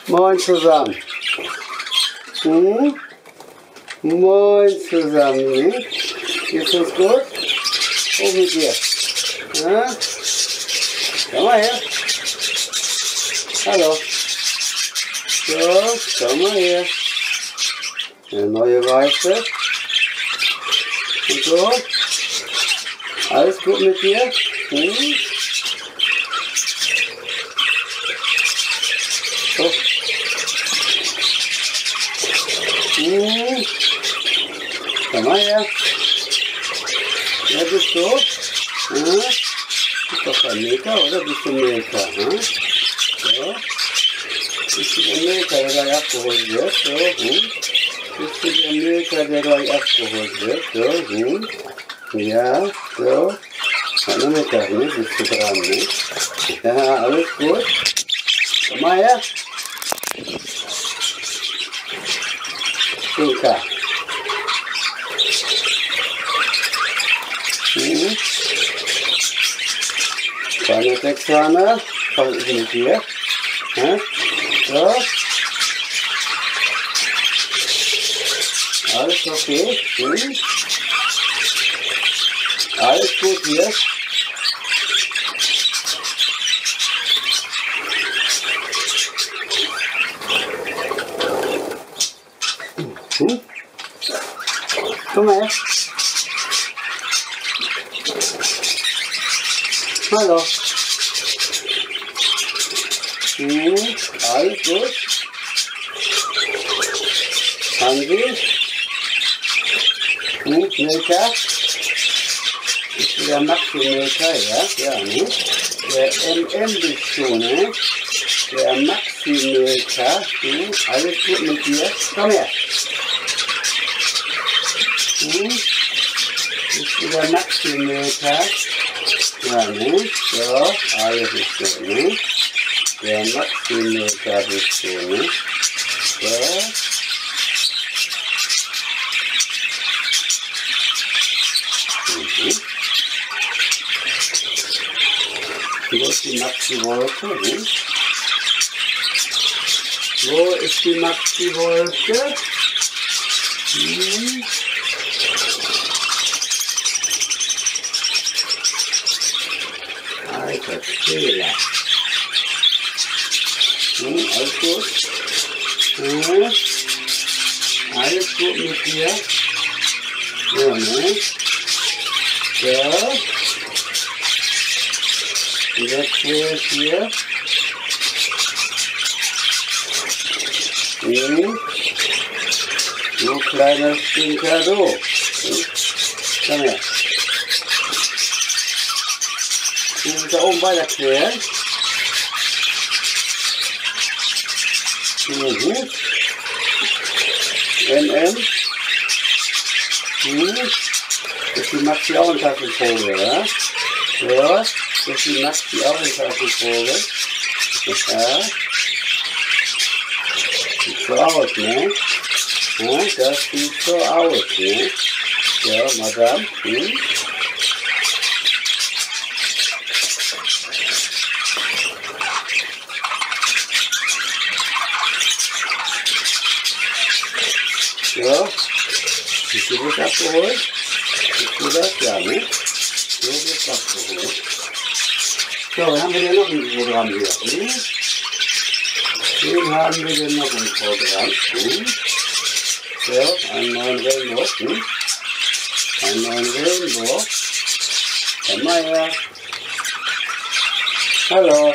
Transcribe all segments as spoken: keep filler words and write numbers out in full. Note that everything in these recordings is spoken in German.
Moin zusammen. Hm? Moin zusammen. Hm? Geht's uns gut? Wo mit dir? Ja? Komm mal her. Hallo. So, komm mal her. Eine neue Weiße. Und so. Alles gut mit dir? Hm? So. Hm. Komm mal her. Ja, bist du? Ja. Bist doch kein Meter, oder? Bist du Meter? Hm? So. Bist du der Meter, der gleich abgeholt wird? So. Hm? Bist du der Meter, der gleich abgeholt wird? So. Hm? Ja, so. Heute Mittag, ne? Bist du dran, ne? Ja, alles gut. Komm mal her. Inka. Mhm. Kleine Sechshörner. Was ist mit dir? Ja? So. Alles okay? Mhm. Alles gut hier? Hm? Komm mal her. Hallo. Hm, alles gut? Hansi? Hm, Milka? Bist du der Maxi-Milka, ja? Ja, ne? Der M M bist du, ne? Der Maxi-Milka. Hm, alles gut mit dir? Komm her. Hm? Bist du der Maxi-Milka? Ja, ne? So, alles ist gut, ne? Der Maxi-Milka bist du, ne? So. Mhm. Wo ist die Maxi-Wolke, ne? Wo ist die Maxi-Wolke? Hm. Alter Fehler. Hm, alles gut? Hm. Alles gut mit dir? Ja, ne? So. Und jetzt fehlt hier. Hm. Du kleiner Stinker, du. Hm. Komm her. Du musst da oben weiter queren. Mhm. M M. Mhm. Ist die Maxi auch eine Taschenprobe, ja? Ja. Ist die Maxi auch eine Taschenprobe? Ja. Sieht so aus, ne? Ja, das sieht so aus, ne? Ja, Madame. Hm? Ja, bist du gut abgeholt? Bist du das? Ja, ne? So wird abgeholt. So, was haben wir denn noch im Programm hier? Hm? Wen haben wir denn noch im Programm? Hm? So, einen neuen Rainbow. Hm? Einen neuen Rainbow. Komm mal her. Hallo.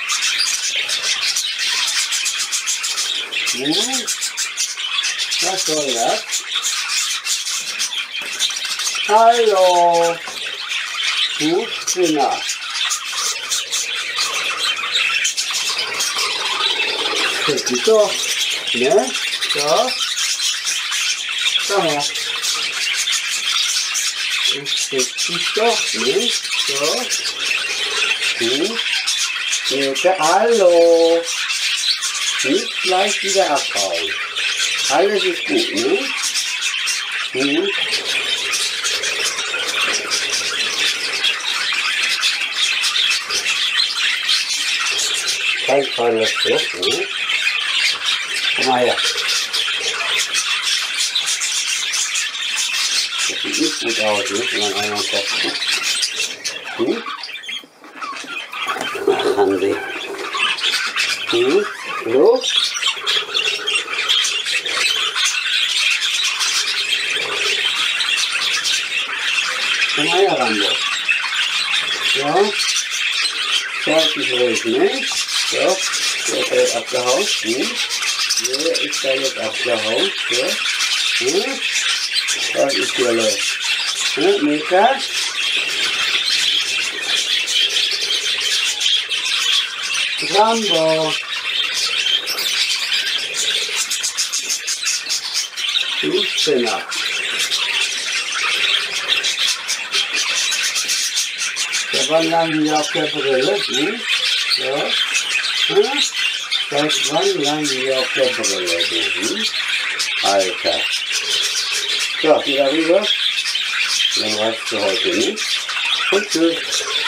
Hm? Was soll das? Hallo. Du Spinner. Das geht doch. Ne? So. Komm her. Das geht doch, ne? So. Hm. Bitte, hallo. Nicht gleich wieder abhauen. Alles ist gut, ne? Mhm. Kein kleiner Stück, ne? Komm mal her. Das sieht nicht gut aus, ne? Wenn man einen Kopf guckt. Hm? Ach, Hansi. Hm? So? Komm mal her, Rambo. Ja. Schaut dich ruhig, ne? So. Der ist da jetzt abgehauen. Hm? Der ist da jetzt abgehauen. So. Hm? Was ist hier los? Hm? Mika? Rambo. Du Spinner. Seit wann lang die auf der Brille? Hm? So. Hm? Seit wann lang die auf der Brille? Hm? Alter. So, wieder rüber. Dann reicht's für heute nicht. Und tschüss.